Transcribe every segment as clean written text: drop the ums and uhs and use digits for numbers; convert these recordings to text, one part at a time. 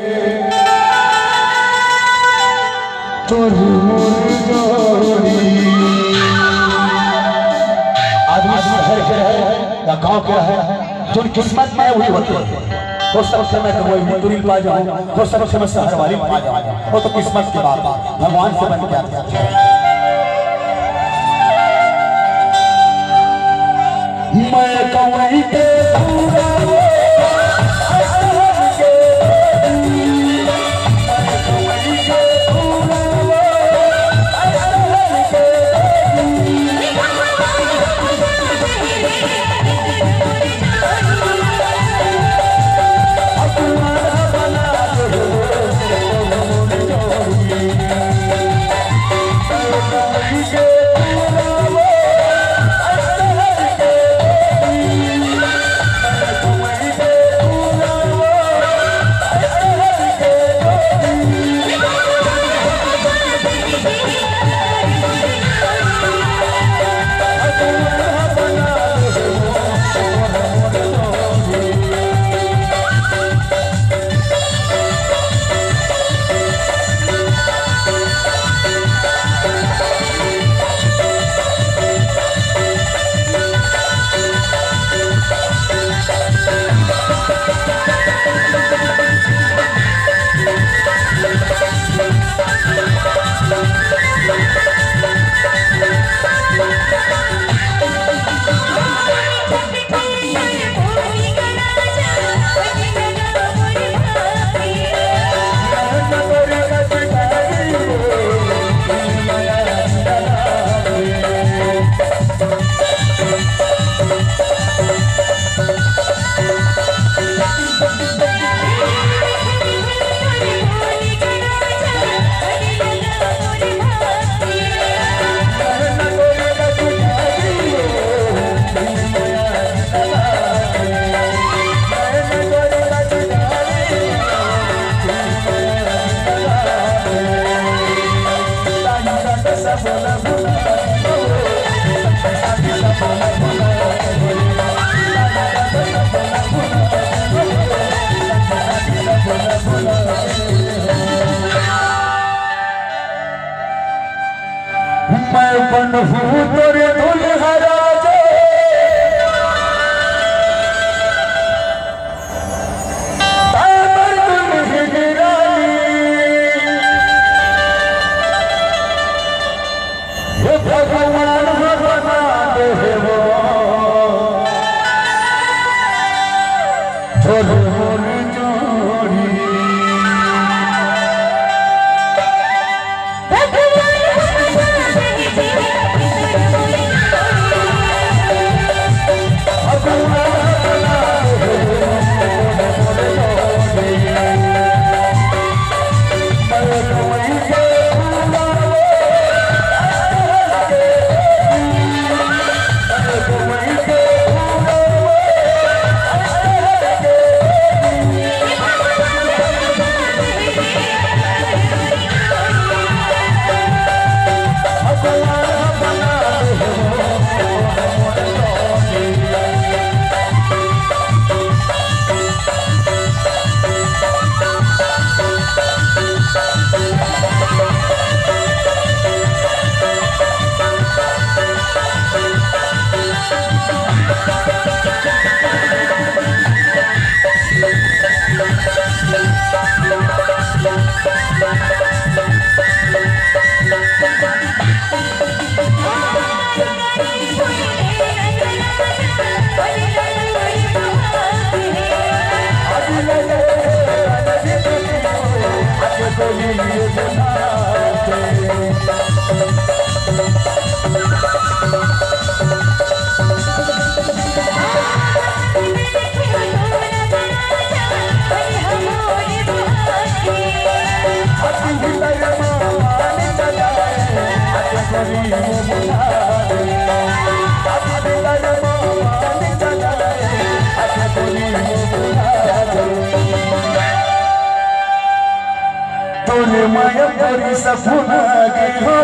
आदमी शहर के रहे या गांव के रहे जो किस्मत में हुई होती है तो सबसे मैं वही मजदूरी पा जाऊं तो सबसे मैं शहर वाली पा जाऊं वो तो किस्मत की बात है भगवान से बन के आता मैं कवई के पूरा मैं बनहूँ तोरे दुल्हा राजे तामर दुल्हन रानी ये भगवान बना दे वो थोड़ी मोरी जोड़ी तोरे माया तोरी सपना के हो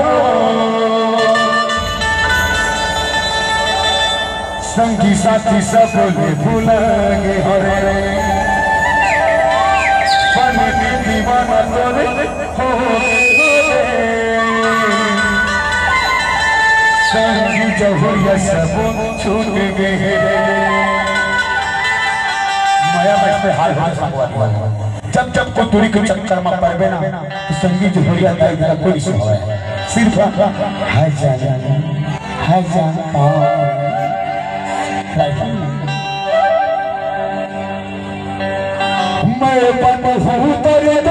संगी साथी सब भूल गए हरे जहुरिया सब छूट गए माया में हाल हाल संगवा जब जब को दूरी के चक्कर में पड़बे ना तो संगीत जहुरिया का इधर कोई सुन है सिर्फ हाय जान मैं बन हूं तेरे